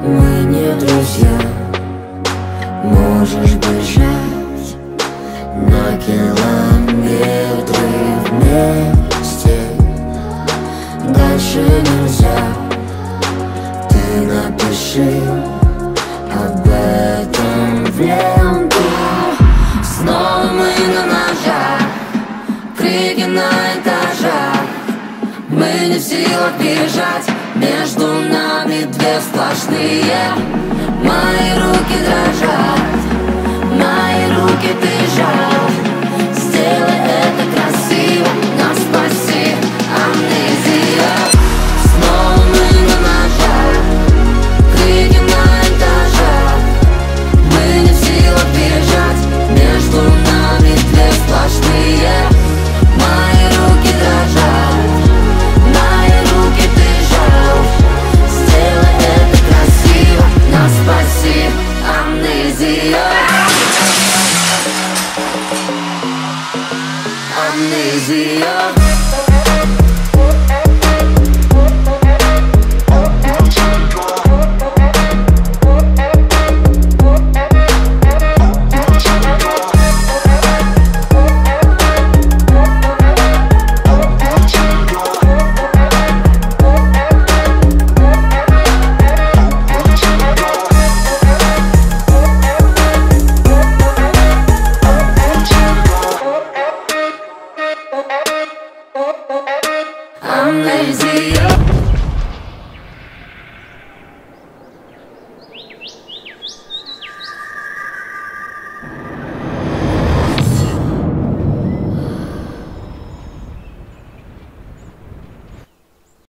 Мы не друзья. Можешь бежать на километры вместе. Дальше нельзя. Ты напиши об этом в ленту. Снова мы на ножах, крики на этажах. Мы не в силах бежать, между нами две сплошные. Мои руки дрожат, мои руки ты